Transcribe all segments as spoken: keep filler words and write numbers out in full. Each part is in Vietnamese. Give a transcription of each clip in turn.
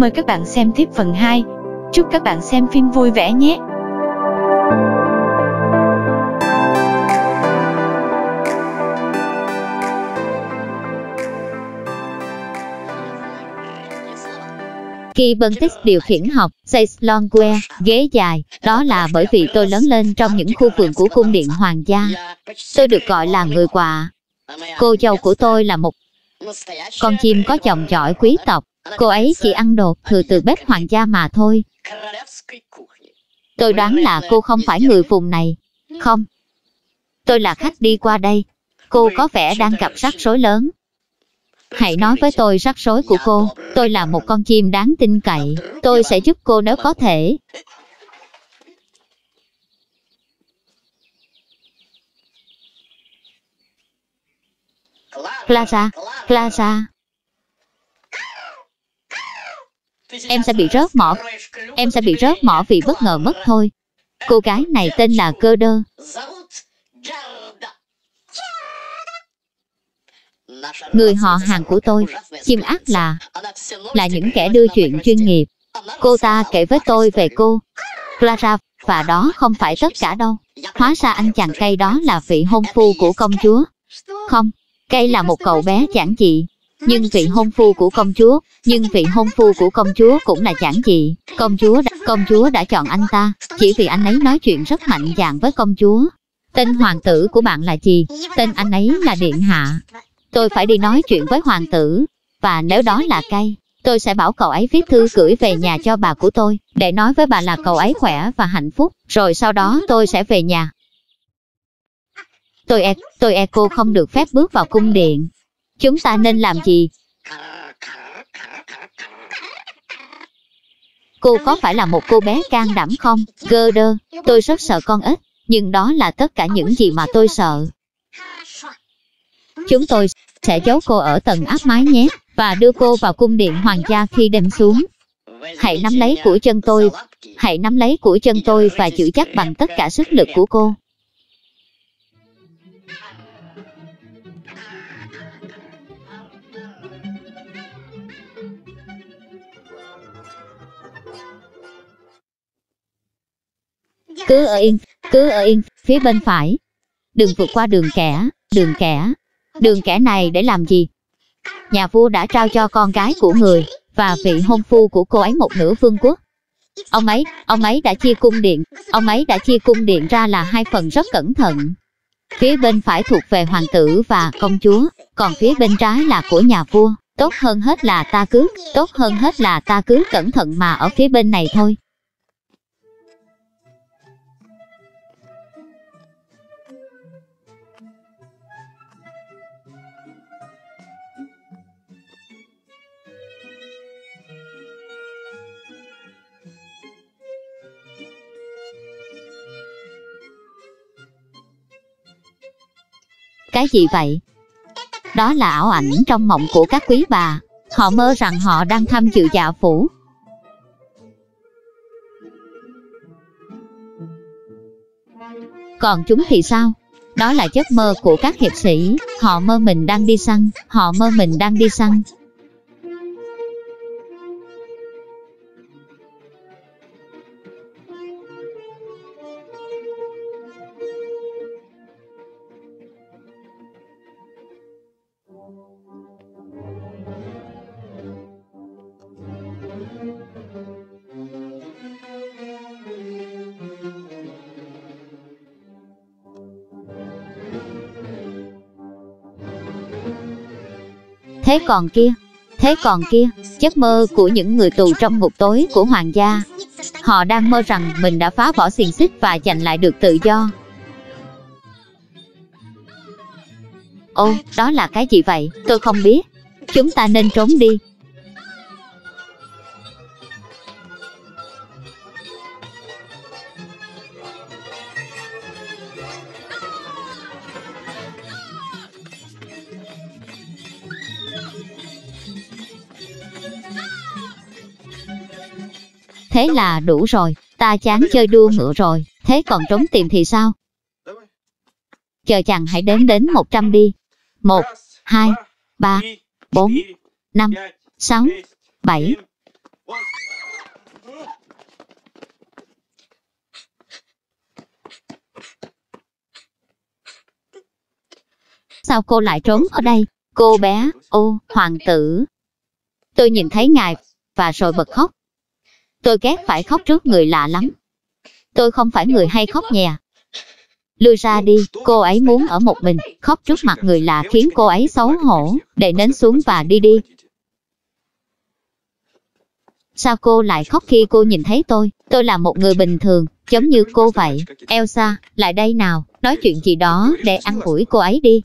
Mời các bạn xem tiếp phần hai. Chúc các bạn xem phim vui vẻ nhé! Kybernetics điều khiển học, Seislongware, ghế dài, đó là bởi vì tôi lớn lên trong những khu vườn của cung điện hoàng gia. Tôi được gọi là người quạ. Cô dâu của tôi là một con chim có dòng dõi quý tộc. Cô ấy chỉ ăn đồ thừa từ bếp hoàng gia mà thôi. Tôi đoán là cô không phải người vùng này. Không. Tôi là khách đi qua đây. Cô có vẻ đang gặp rắc rối lớn. Hãy nói với tôi rắc rối của cô. Tôi là một con chim đáng tin cậy. Tôi sẽ giúp cô nếu có thể. Clara, Clara. Em sẽ bị rớt mỏ. Em sẽ bị rớt mỏ vì bất ngờ mất thôi. Cô gái này tên là Gerda. Người họ hàng của tôi, chim ác là là những kẻ đưa chuyện chuyên nghiệp. Cô ta kể với tôi về cô, Clara, và đó không phải tất cả đâu. Hóa ra anh chàng cây đó là vị hôn phu của công chúa. Không, cây là một cậu bé giản dị. Nhưng vị hôn phu của công chúa, nhưng vị hôn phu của công chúa cũng là giản dị. Công chúa, đã, công chúa đã chọn anh ta, chỉ vì anh ấy nói chuyện rất mạnh dạn với công chúa. Tên hoàng tử của bạn là gì? Tên anh ấy là Điện Hạ. Tôi phải đi nói chuyện với hoàng tử, và nếu đó là cây, tôi sẽ bảo cậu ấy viết thư gửi về nhà cho bà của tôi, để nói với bà là cậu ấy khỏe và hạnh phúc, rồi sau đó tôi sẽ về nhà. Tôi e, tôi e cô không được phép bước vào cung điện. Chúng ta nên làm gì? Cô có phải là một cô bé can đảm không, Gerda? Tôi rất sợ con ếch, nhưng đó là tất cả những gì mà tôi sợ. Chúng tôi sẽ giấu cô ở tầng áp mái nhé, và đưa cô vào cung điện hoàng gia khi đêm xuống. Hãy nắm lấy của chân tôi, hãy nắm lấy của chân tôi và giữ chắc bằng tất cả sức lực của cô. Cứ ở yên, cứ ở yên, phía bên phải. Đừng vượt qua đường kẻ, đường kẻ. Đường kẻ này để làm gì? Nhà vua đã trao cho con gái của người và vị hôn phu của cô ấy một nửa vương quốc. Ông ấy, ông ấy đã chia cung điện, ông ấy đã chia cung điện ra là hai phần rất cẩn thận. Phía bên phải thuộc về hoàng tử và công chúa, còn phía bên trái là của nhà vua. Tốt hơn hết là ta cứ, tốt hơn hết là ta cứ cẩn thận mà ở phía bên này thôi. Cái gì vậy? Đó là ảo ảnh trong mộng của các quý bà. Họ mơ rằng họ đang tham dự dạ phủ. Còn chúng thì sao? Đó là giấc mơ của các hiệp sĩ. Họ mơ mình đang đi săn. Họ mơ mình đang đi săn. Thế còn kia, thế còn kia, giấc mơ của những người tù trong ngục tối của hoàng gia. Họ đang mơ rằng mình đã phá bỏ xiềng xích và giành lại được tự do. Ô, đó là cái gì vậy? Tôi không biết. Chúng ta nên trốn đi. Thế là đủ rồi, ta chán chơi đua ngựa rồi, thế còn trốn tìm thì sao? Chờ chàng hãy đếm đến một trăm đi. Một, hai, ba, bốn, năm, sáu, bảy, Sao cô lại trốn ở đây? Cô bé, ô, hoàng tử. Tôi nhìn thấy ngài, và rồi bật khóc. Tôi ghét phải khóc trước người lạ lắm. Tôi không phải người hay khóc nhè. Lui ra đi, cô ấy muốn ở một mình, khóc trước mặt người lạ khiến cô ấy xấu hổ, để nến xuống và đi đi. Sao cô lại khóc khi cô nhìn thấy tôi? Tôi là một người bình thường, giống như cô vậy. Elsa, lại đây nào, nói chuyện gì đó để an ủi cô ấy đi.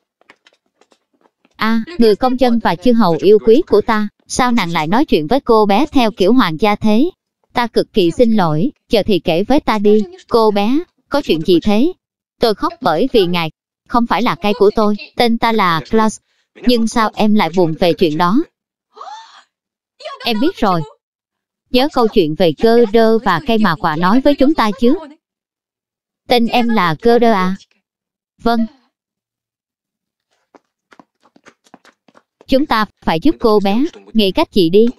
À, người công dân và chư hầu yêu quý của ta, sao nàng lại nói chuyện với cô bé theo kiểu hoàng gia thế? Ta cực kỳ xin lỗi, giờ thì kể với ta đi, cô bé, có chuyện gì thế? Tôi khóc bởi vì ngài không phải là cây của tôi, tên ta là Klaus. Nhưng sao em lại buồn về chuyện đó? Em biết rồi. Nhớ câu chuyện về cơ đơ và cây mà quả nói với chúng ta chứ? Tên em là cơ đơ à? Vâng. Chúng ta phải giúp cô bé, nghĩ cách gì đi.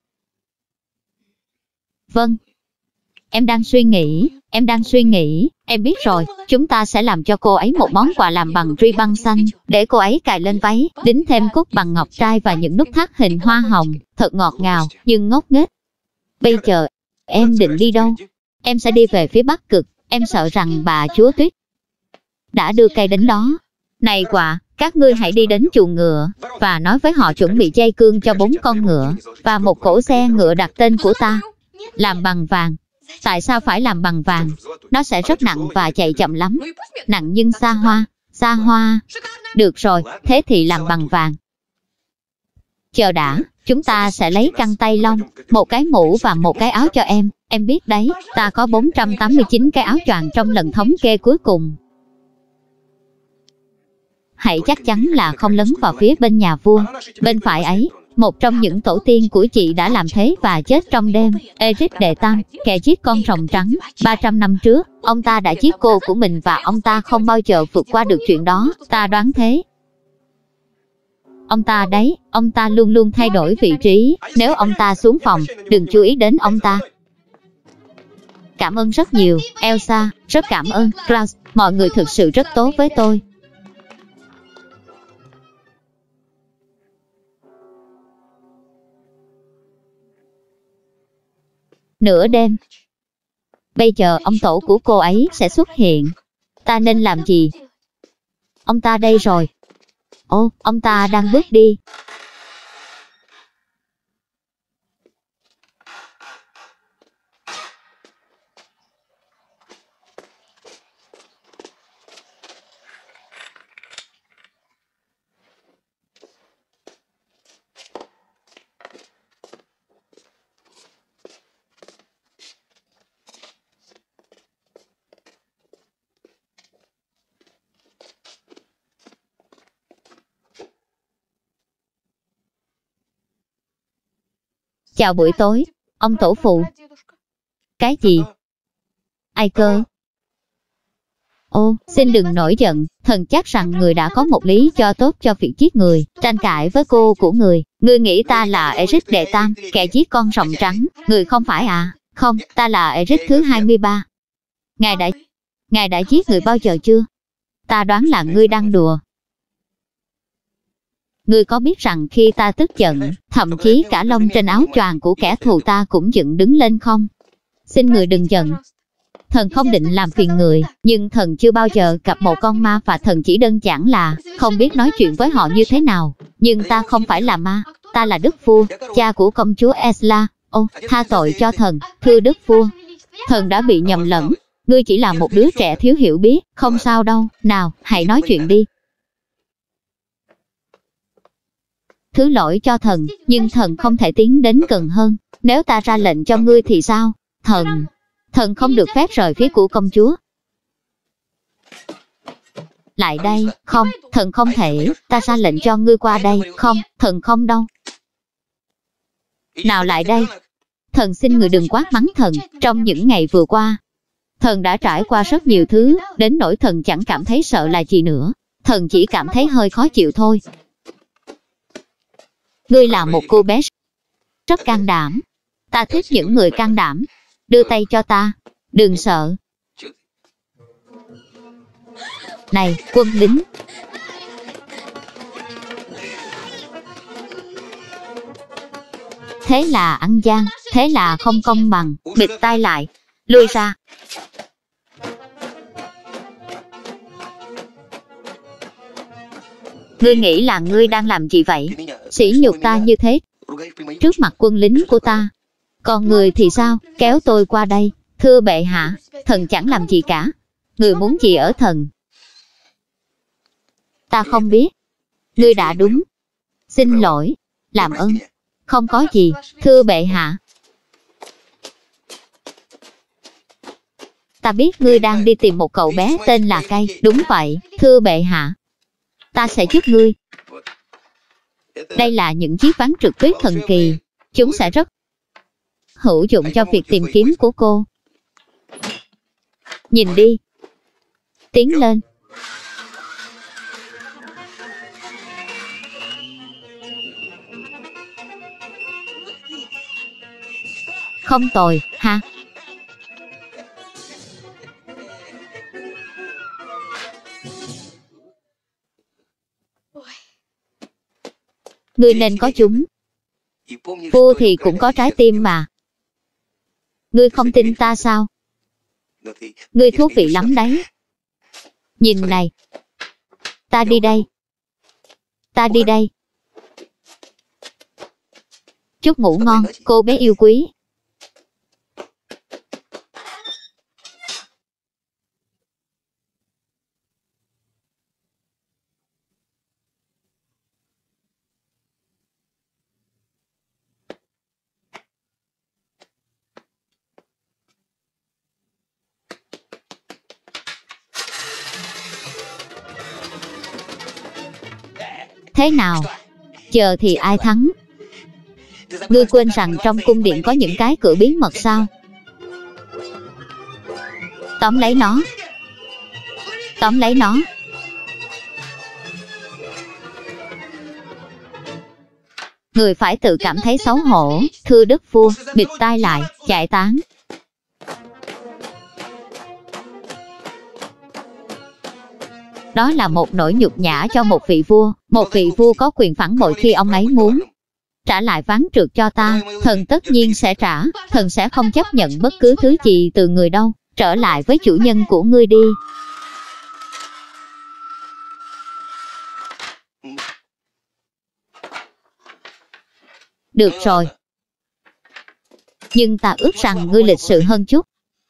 Vâng. Em đang suy nghĩ, em đang suy nghĩ, em biết rồi, chúng ta sẽ làm cho cô ấy một món quà làm bằng ri băng xanh, để cô ấy cài lên váy, đính thêm cúc bằng ngọc trai và những nút thắt hình hoa hồng, thật ngọt ngào, nhưng ngốc nghếch. Bây giờ, em định đi đâu? Em sẽ đi về phía Bắc Cực, em sợ rằng bà chúa Tuyết đã đưa cây đến đó. Này quả, các ngươi hãy đi đến chuồng ngựa, và nói với họ chuẩn bị dây cương cho bốn con ngựa, và một cỗ xe ngựa đặt tên của ta, làm bằng vàng. Tại sao phải làm bằng vàng? Nó sẽ rất nặng và chạy chậm lắm. Nặng nhưng xa hoa, xa hoa. Được rồi, thế thì làm bằng vàng. Chờ đã, chúng ta sẽ lấy găng tay lông, một cái mũ và một cái áo cho em. Em biết đấy, ta có bốn trăm tám mươi chín cái áo choàng trong lần thống kê cuối cùng. Hãy chắc chắn là không lấn vào phía bên nhà vua. Bên phải ấy, một trong những tổ tiên của chị đã làm thế và chết trong đêm. Eric đệ tam, kẻ giết con rồng trắng, ba trăm năm trước, ông ta đã giết cô của mình và ông ta không bao giờ vượt qua được chuyện đó, ta đoán thế. Ông ta đấy, ông ta luôn luôn thay đổi vị trí, nếu ông ta xuống phòng, đừng chú ý đến ông ta. Cảm ơn rất nhiều, Elsa, rất cảm ơn, Klaus, mọi người thực sự rất tốt với tôi. Nửa đêm. Bây giờ ông tổ của cô ấy sẽ xuất hiện. Ta nên làm gì? Ông ta đây rồi. Ô, ông ta đang bước đi. Chào buổi tối, ông tổ phụ. Cái gì? Ai cơ? Ô, xin đừng nổi giận, thần chắc rằng người đã có một lý do tốt cho việc giết người, tranh cãi với cô của người. Ngươi nghĩ ta là Eric đệ tam, kẻ giết con rồng trắng, người không phải à? Không, ta là Eric thứ hai mươi ba. Ngài đã, ngài đã giết người bao giờ chưa? Ta đoán là ngươi đang đùa. Ngươi có biết rằng khi ta tức giận, thậm chí cả lông trên áo choàng của kẻ thù ta cũng dựng đứng lên không? Xin người đừng giận. Thần không định làm phiền người, nhưng thần chưa bao giờ gặp một con ma và thần chỉ đơn giản là không biết nói chuyện với họ như thế nào. Nhưng ta không phải là ma, ta là đức vua, cha của công chúa Esla. Ô, tha tội cho thần, thưa đức vua. Thần đã bị nhầm lẫn, ngươi chỉ là một đứa trẻ thiếu hiểu biết, không sao đâu, nào, hãy nói chuyện đi. Thứ lỗi cho thần, nhưng thần không thể tiến đến gần hơn. Nếu ta ra lệnh cho ngươi thì sao? Thần, thần không được phép rời phía của công chúa. Lại đây, không, thần không thể, ta ra lệnh cho ngươi qua đây, không, thần không đâu. Nào lại đây, thần xin người đừng quát mắng thần, trong những ngày vừa qua. Thần đã trải qua rất nhiều thứ, đến nỗi thần chẳng cảm thấy sợ là gì nữa. Thần chỉ cảm thấy hơi khó chịu thôi. Ngươi là một cô bé rất can đảm. Ta thích những người can đảm. Đưa tay cho ta. Đừng sợ. Này, quân lính. Thế là ăn gian, thế là không công bằng. Bịt tai lại, lui ra. Ngươi nghĩ là ngươi đang làm gì vậy? Sỉ nhục ta như thế, trước mặt quân lính của ta. Còn người thì sao? Kéo tôi qua đây. Thưa bệ hạ, thần chẳng làm gì cả. Người muốn gì ở thần? Ta không biết. Ngươi đã đúng. Xin lỗi. Làm ơn. Không có gì, thưa bệ hạ. Ta biết ngươi đang đi tìm một cậu bé tên là Cây. Đúng vậy, thưa bệ hạ. Ta sẽ giúp ngươi. Đây là những chiếc ván trượt tuyết thần kỳ. Chúng sẽ rất hữu dụng cho việc tìm kiếm của cô. Nhìn đi. Tiến lên. Không tồi, ha. Ngươi nên có chúng. Vua thì cũng có trái tim mà. Ngươi không tin ta sao? Ngươi thú vị lắm đấy. Nhìn này. Ta đi đây. Ta đi đây. Chúc ngủ ngon, cô bé yêu quý. Thế nào? Chờ thì ai thắng? Ngươi quên rằng trong cung điện có những cái cửa bí mật sao? Tóm lấy nó. Tóm lấy nó. Người phải tự cảm thấy xấu hổ. Thưa đức vua, bịt tai lại, giải tán. Đó là một nỗi nhục nhã cho một vị vua. Một vị vua có quyền phản bội khi ông ấy muốn. Trả lại ván trượt cho ta. Thần tất nhiên sẽ trả. Thần sẽ không chấp nhận bất cứ thứ gì từ người đâu. Trở lại với chủ nhân của ngươi đi. Được rồi. Nhưng ta ước rằng ngươi lịch sự hơn chút.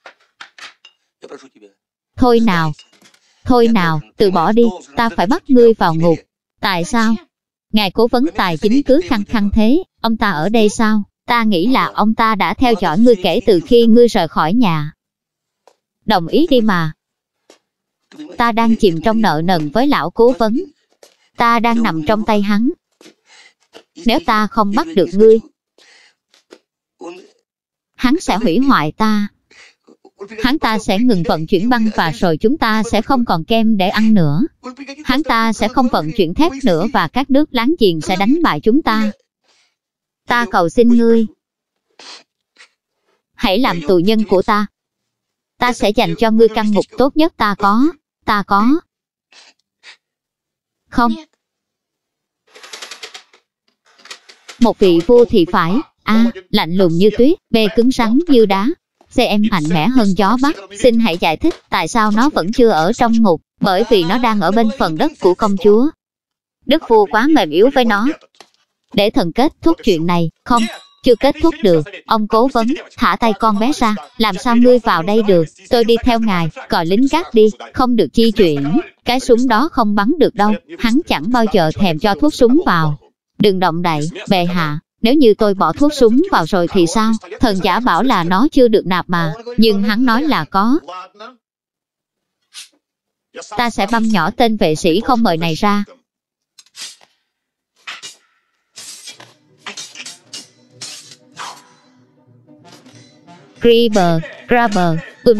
Thôi nào. Thôi nào, từ bỏ đi, ta phải bắt ngươi vào ngục. Tại sao? Ngài cố vấn tài chính cứ khăng khăng thế, ông ta ở đây sao? Ta nghĩ là ông ta đã theo dõi ngươi kể từ khi ngươi rời khỏi nhà. Đồng ý đi mà. Ta đang chìm trong nợ nần với lão cố vấn. Ta đang nằm trong tay hắn. Nếu ta không bắt được ngươi, hắn sẽ hủy hoại ta. Hắn ta sẽ ngừng vận chuyển băng và rồi chúng ta sẽ không còn kem để ăn nữa. Hắn ta sẽ không vận chuyển thép nữa và các nước láng giềng sẽ đánh bại chúng ta. Ta cầu xin ngươi, hãy làm tù nhân của ta. Ta sẽ dành cho ngươi căn ngục tốt nhất ta có. Ta có. Không. Một vị vua thì phải. A. Lạnh lùng như tuyết. B. Cứng rắn như đá. C. Em mạnh mẽ hơn gió bắc. Xin hãy giải thích tại sao nó vẫn chưa ở trong ngục. Bởi vì nó đang ở bên phần đất của công chúa. Đức vua quá mềm yếu với nó. Để thần kết thúc chuyện này. Không, chưa kết thúc được. Ông cố vấn, thả tay con bé ra. Làm sao ngươi vào đây được? Tôi đi theo ngài, gọi lính gác đi. Không được di chuyển. Cái súng đó không bắn được đâu. Hắn chẳng bao giờ thèm cho thuốc súng vào. Đừng động đậy, bệ hạ. Nếu như tôi bỏ thuốc súng vào rồi thì sao? Thần giả bảo là nó chưa được nạp mà. Nhưng hắn nói là có. Ta sẽ băm nhỏ tên vệ sĩ không mời này ra. Grabber, Grabber, um.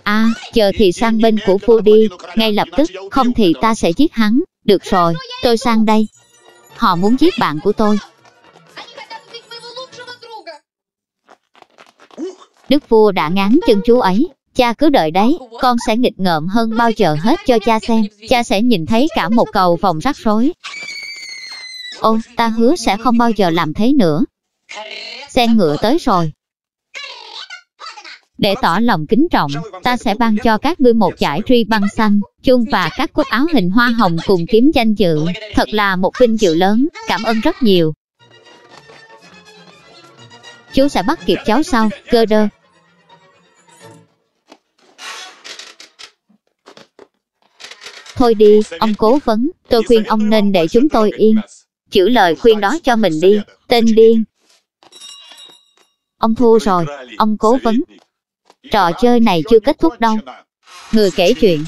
À, chờ thì sang bên của vua đi, ngay lập tức, không thì ta sẽ giết hắn. Được rồi, tôi sang đây. Họ muốn giết bạn của tôi. Đức vua đã ngán chân chú ấy. Cha cứ đợi đấy, con sẽ nghịch ngợm hơn bao giờ hết cho cha xem. Cha sẽ nhìn thấy cả một cầu vòng rắc rối. Ô, ta hứa sẽ không bao giờ làm thế nữa. Xe ngựa tới rồi. Để tỏ lòng kính trọng, ta sẽ ban cho các ngươi một dải truy băng xanh, chuông và các cúc áo hình hoa hồng cùng kiếm danh dự. Thật là một vinh dự lớn, cảm ơn rất nhiều. Chú sẽ bắt kịp cháu sau, cơ đơ. Thôi đi, ông cố vấn, tôi khuyên ông nên để chúng tôi yên. Chữ lời khuyên đó cho mình đi, tên điên. Ông thua rồi, ông cố vấn. Trò chơi này chưa kết thúc đâu. Người kể chuyện.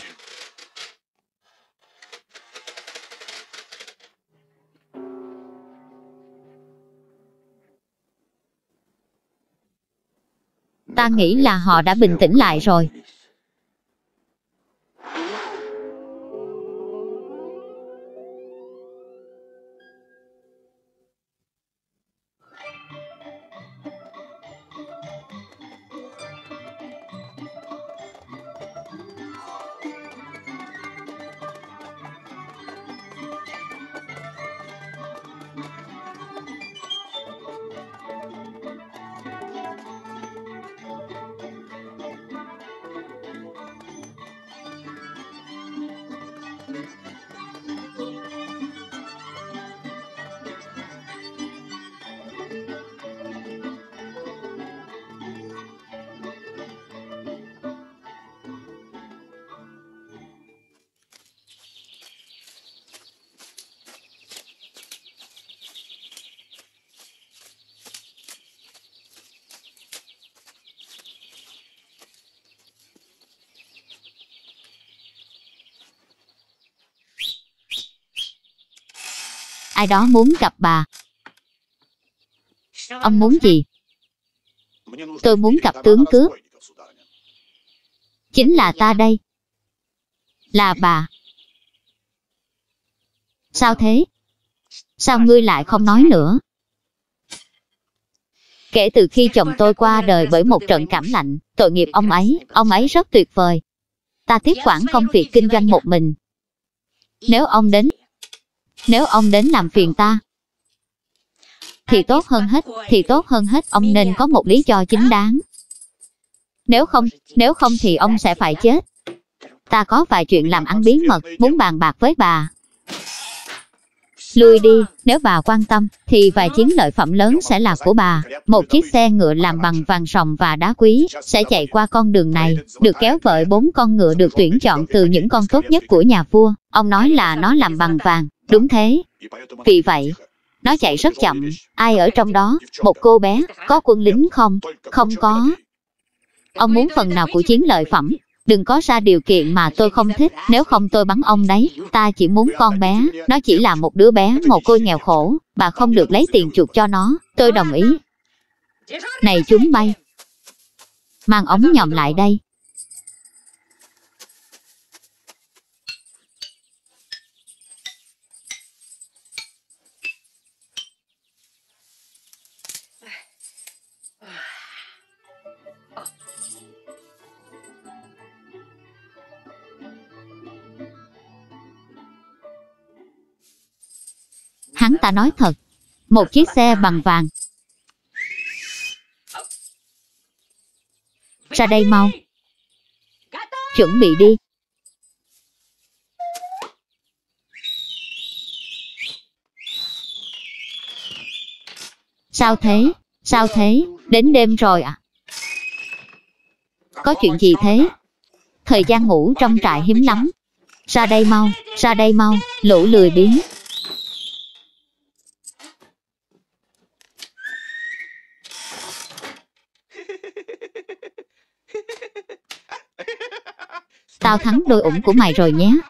Ta nghĩ là họ đã bình tĩnh lại rồi. Ai đó muốn gặp bà. Ông muốn gì? Tôi muốn gặp tướng cướp. Chính là ta đây. Là bà. Sao thế? Sao ngươi lại không nói nữa? Kể từ khi chồng tôi qua đời bởi một trận cảm lạnh, tội nghiệp ông ấy, ông ấy rất tuyệt vời. Ta tiếp quản công việc kinh doanh một mình. Nếu ông đến Nếu ông đến làm phiền ta, thì tốt hơn hết, thì tốt hơn hết ông nên có một lý do chính đáng. Nếu không, nếu không thì ông sẽ phải chết. Ta có vài chuyện làm ăn bí mật, muốn bàn bạc với bà. Lui đi, nếu bà quan tâm, thì vài chiến lợi phẩm lớn sẽ là của bà. Một chiếc xe ngựa làm bằng vàng ròng và đá quý, sẽ chạy qua con đường này, được kéo bởi bốn con ngựa được tuyển chọn từ những con tốt nhất của nhà vua. Ông nói là nó làm bằng vàng, đúng thế. Vì vậy, nó chạy rất chậm. Ai ở trong đó? Một cô bé, có quân lính không? Không có. Ông muốn phần nào của chiến lợi phẩm? Đừng có ra điều kiện mà tôi không thích, nếu không tôi bắn ông đấy. Ta chỉ muốn con bé, nó chỉ là một đứa bé mồ côi nghèo khổ, bà không được lấy tiền chuộc cho nó, tôi đồng ý. Này chúng bay, mang ống nhòm lại đây. Hắn ta nói thật. Một chiếc xe bằng vàng. Ra đây mau. Chuẩn bị đi. Sao thế? Sao thế? Đến đêm rồi à? Có chuyện gì thế? Thời gian ngủ trong trại hiếm lắm. Ra đây mau, ra đây mau, lũ lười biếng. Tao thắng đôi ủng của mày rồi nhé.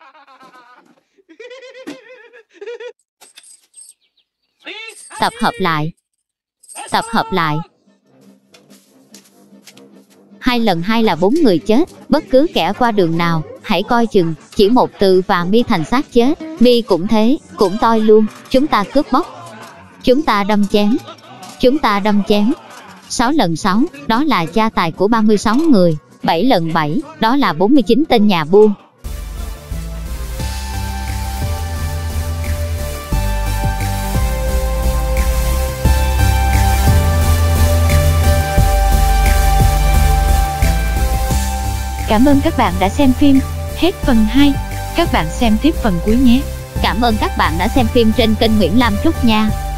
Tập hợp lại. Tập hợp lại. Hai lần hai là bốn người chết, bất cứ kẻ qua đường nào, hãy coi chừng, chỉ một từ và mi thành xác chết. Mi cũng thế, cũng toi luôn. Chúng ta cướp bóc, chúng ta đâm chém, chúng ta đâm chém. Sáu lần sáu, đó là gia tài của ba mươi sáu người. Bảy lần bảy, đó là bốn mươi chín tên nhà buôn. Cảm ơn các bạn đã xem phim. Hết phần hai, các bạn xem tiếp phần cuối nhé. Cảm ơn các bạn đã xem phim trên kênh Nguyễn Lam Trúc nha.